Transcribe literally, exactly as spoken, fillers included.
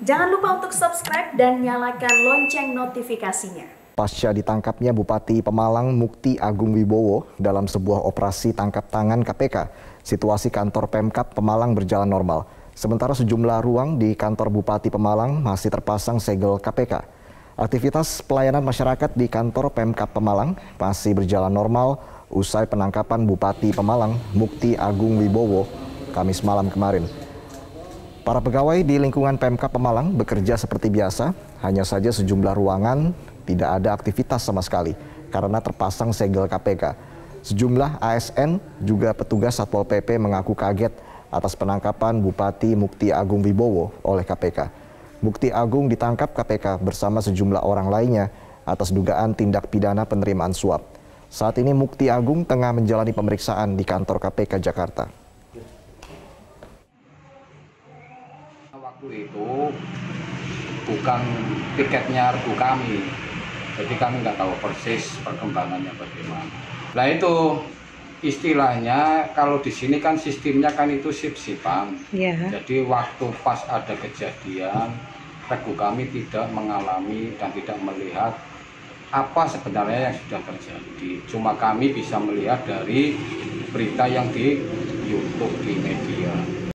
Jangan lupa untuk subscribe dan nyalakan lonceng notifikasinya. Pasca ditangkapnya Bupati Pemalang Mukti Agung Wibowo dalam sebuah operasi tangkap tangan K P K, situasi kantor Pemkab Pemalang berjalan normal. Sementara sejumlah ruang di kantor Bupati Pemalang masih terpasang segel K P K. Aktivitas pelayanan masyarakat di kantor Pemkab Pemalang masih berjalan normal usai penangkapan Bupati Pemalang Mukti Agung Wibowo Kamis malam kemarin. Para pegawai di lingkungan Pemkab Pemalang bekerja seperti biasa, hanya saja sejumlah ruangan tidak ada aktivitas sama sekali karena terpasang segel K P K. Sejumlah A S N juga petugas Satpol P P mengaku kaget atas penangkapan Bupati Mukti Agung Wibowo oleh K P K. Mukti Agung ditangkap K P K bersama sejumlah orang lainnya atas dugaan tindak pidana penerimaan suap. Saat ini Mukti Agung tengah menjalani pemeriksaan di kantor K P K Jakarta. Waktu itu bukan tiketnya regu kami, jadi kami nggak tahu persis perkembangannya bagaimana. Nah itu istilahnya kalau di sini kan sistemnya kan itu sip-sipan. Yeah. Jadi waktu pas ada kejadian, regu kami tidak mengalami dan tidak melihat apa sebenarnya yang sudah terjadi. Cuma kami bisa melihat dari berita yang di YouTube, di media.